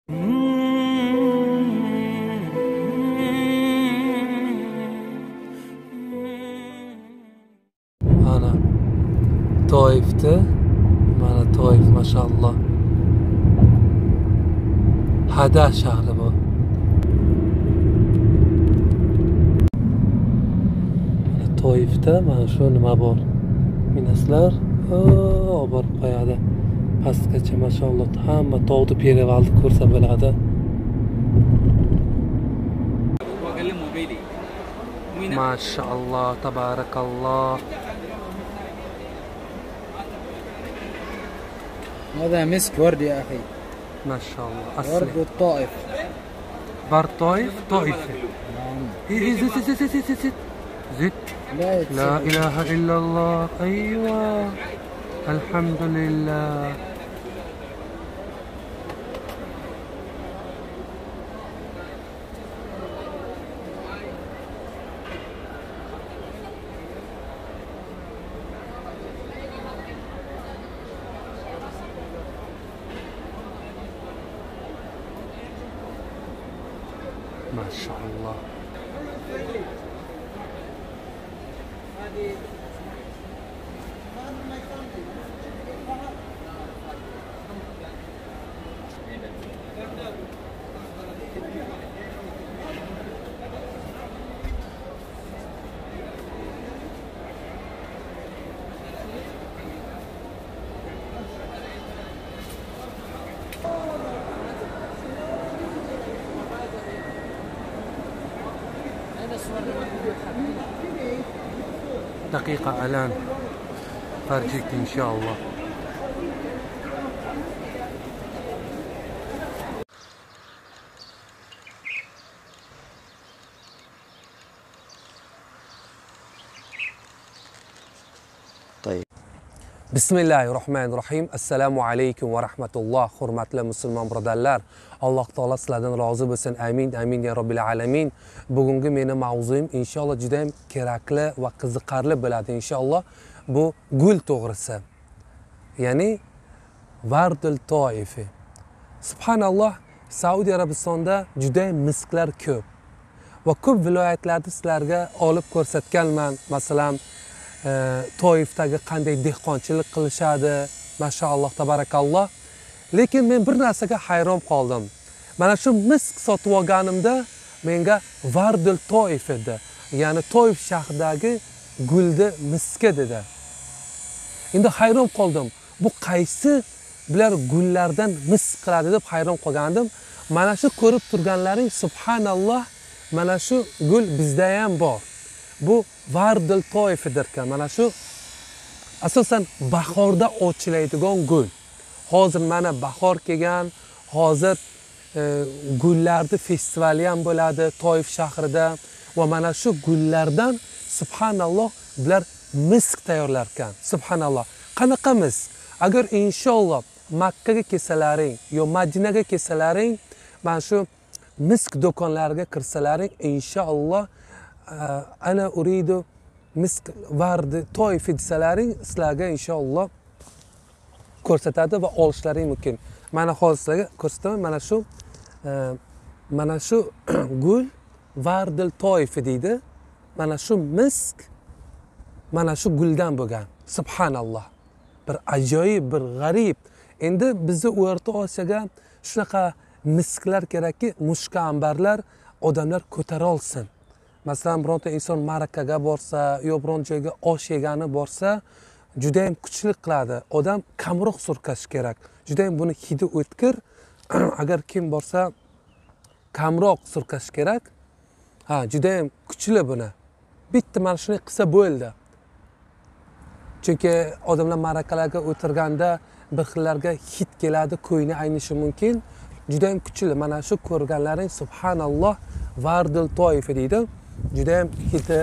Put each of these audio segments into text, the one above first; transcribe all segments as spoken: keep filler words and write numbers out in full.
Ana Toif'da, mana Toif maşallah. Hada shahri bu. Toif'da mana shu nima bor? Minaslar olib borib qo'yadi. Pastgacha maşallah hamma tog'ni perevaldni ko'rsa bo'ladi. Maşallah, tabarakallah. هذا مسك ورد يا أخي. ما شاء الله. ورد الطائف. ورد طائف طائف. نعم. زيت زيت زيت زيت زيت زيت. لا لا إله إلا الله. أيوة. الحمد لله. ما شاء الله. دقيقة الآن فرجيك إن شاء الله. طيب. بسم الله الرحمن الرحيم. السلام عليكم ورحمة الله. Hurmatli musulmon birodarlar, Alloh taolo sizlardan rozi bo'lsin. Amin, amin ya robbil alamin. Bugungi meni mavzuim inshaalloh juda ham kerakli va qiziqarli bo'ladi inshaalloh. Bu gul to'g'risi. Ya'ni Vardul Toifi. Subhanalloh, Saudiya Arabistonda juda ham misklar ko'p. Va ko'p viloyatlarda sizlarga olib ko'rsatganman. Masalan, Toifdagi qanday dehqonchilik qilishadi, mashalloh tabarakalloh. Lekin men bir narsaga hayron qoldim. Mana shu misk sotib olganimda menga Vardul Toif edi. Ya'ni Toif shahridagi gulni miski dedi. Endi hayron qoldim. Bu qaysi bular gullardan misk qiladi deb hayron qolgandim. Mana shu ko'rib turganlaring subhanalloh, mana shu gul bizda ham bor. Bu Vardul Toifidirkan. Mana shu asosan bahorda ochiladigan gul. Hozir mana bahor kelgan, hozir e, gullarning festivali ham bo'ladi Toif shahrida va mana shu gullardan subhanalloh bular misk tayyorlar ekan. Subhanalloh. Qanaqa misk? Agar inshaalloh Makka ga kelsalaring yo Madinaga kelsalaring, mana shu misk do'konlariga kirsalaring inshaalloh ana uridu misk vardi toifi desalaring sizlarga inshaalloh ko'rsatadi va olishlaring mumkin. Mana hozir sizlarga ko'rsataman. Mana shu mana shu gul Vardul Toifi deydi. Mana shu misk mana shu guldan bo'lgan. Subhanalloh. Bir ajoyib, bir g'arib. Endi bizni O'rta Osiyoga shunaqa misklar kerakki, mushka ambarlar odamlar ko'tara olsin. Masalan, bironta inson Marakaga borsa, yo biron joyga osh yegani borsa, juda ham kuchli qiladi. Odam kamroq surkash kerak. Juda ham buni hidi o'tkir. Agar kim borsa, kamroq surkash kerak. Ha, juda ham kuchli buni. Bitta mana shuni qilsa bo'ldi. Chunki odamlar marakalarga o'tirganda bir xillarga hid keladi, ko'ngli aynishi mumkin. Juda ham kuchli. Mana shu ko'rganlaring subhanalloh Vardul Toifi deydi. Juda ham hidi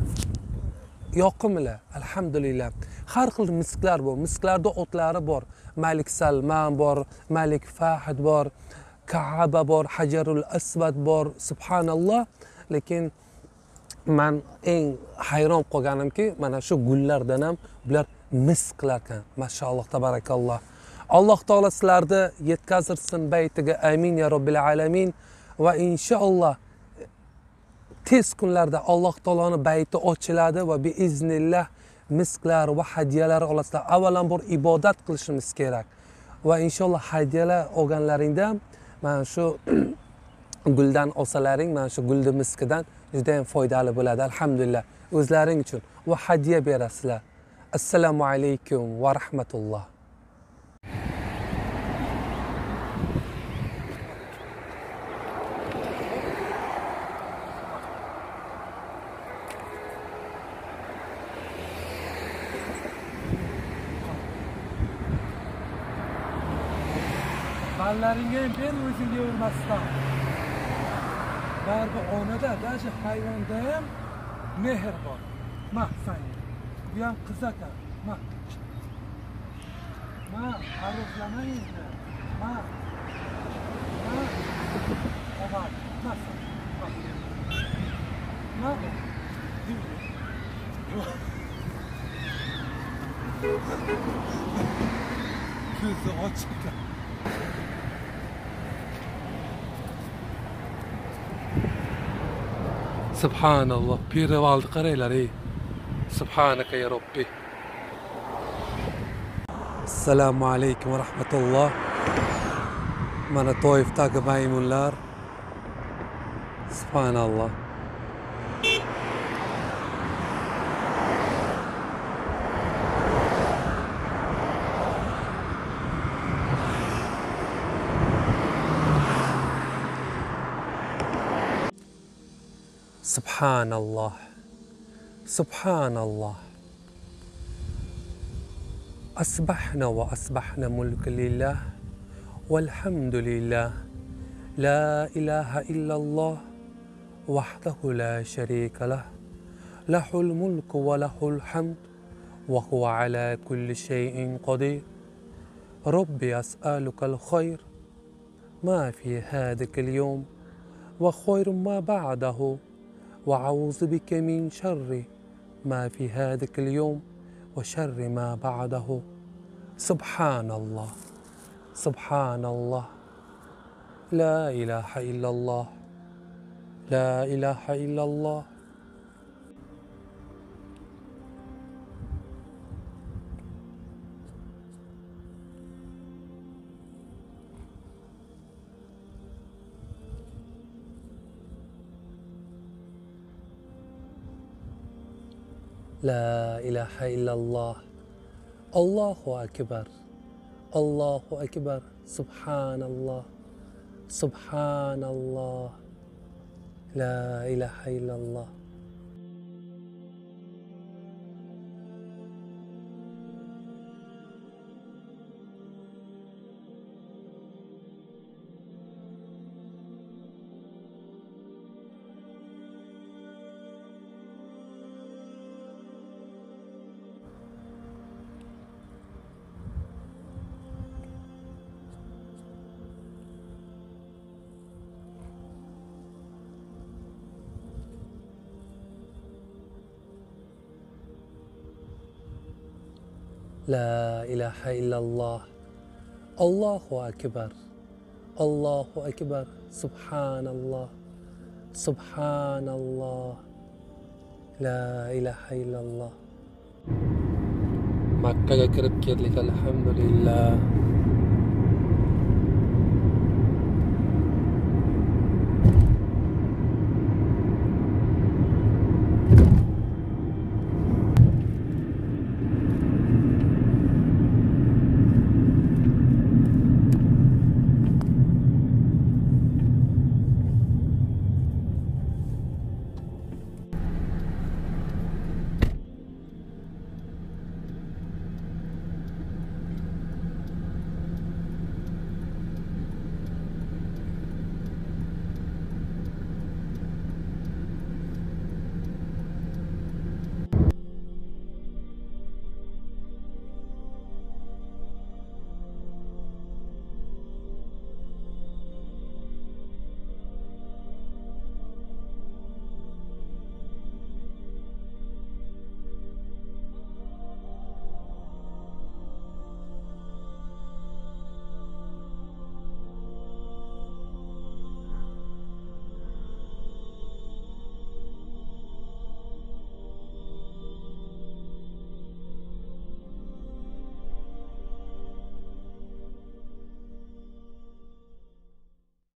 yoqimli. Alhamdulillah. Har xil misklar bor. Misklarda otlari bor. Malik Salman bor, Malik Fahd bor, Kaaba bor, Hajarul Aswad bor. Subhanalloh. Lekin men eng hayron qolganimki, mana shu gullardan ham bular misk qilar ekan. Mashalloh tabarakalloh. Alloh taolo sizlarni yetkazirsin baytiga. Amin ya robbil alamin. Va inshaalloh tez kunlarda Alloh taoloning bayti ochiladi va biiznillah misklar va hadyalar olasizlar. Avvalambor ibodat qilishimiz kerak. Va inshaalloh hadyalar olganlaringda mana shu guldan olsalaring, mana shu gulni miskidan juda ham foydali bo'ladi. Alhamdulillah. O'zlaring uchun va hadya berasizlar. Assalomu alaykum va rahmatulloh. Ballaringga ham ber, o'zingga urmasdan. Barbi onada, даже hayvonda ham mehr bor. Mahsan. Bu ham qiz ekan. Ma. Ma, ariflamaysiz. Ma. Ma. Omar, nasıl? Ma. Gözü açık. Subhanallah, piri valdı qaraylar ey. Subhanaka ya Rabbi. Assalomu alaykum va rahmatulloh. Mana Toifdagi maymunlar. Subhanallah. Subhanallah. Subhanallah. أصبحنا وأصبحنا ملك لله والحمد لله لا إله إلا الله وحده لا شريك له له الملك وله الحمد وهو على كل شيء قدير ربي أسألك الخير ما في هذا اليوم وخير ما بعده وأعوذ بك من شر ما في هذا اليوم وشر ما بعده سبحان الله سبحان الله لا إله إلا الله لا إله إلا الله لا إله إلا الله الله أكبر الله أكبر سبحان الله سبحان الله لا إله إلا الله لا إله إلا الله الله أكبر الله أكبر سبحان الله سبحان الله لا إله إلا الله Makkaga kirib keldik alhamdulillah